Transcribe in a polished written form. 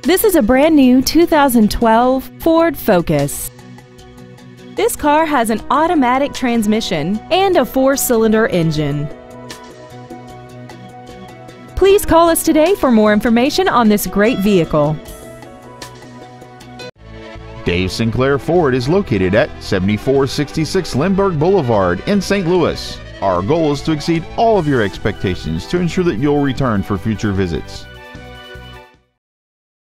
This is a brand new 2012 Ford Focus. This car has an automatic transmission and a 4-cylinder engine. Please call us today for more information on this great vehicle. Dave Sinclair Ford is located at 7466 Lindbergh Boulevard in St. Louis. Our goal is to exceed all of your expectations to ensure that you'll return for future visits.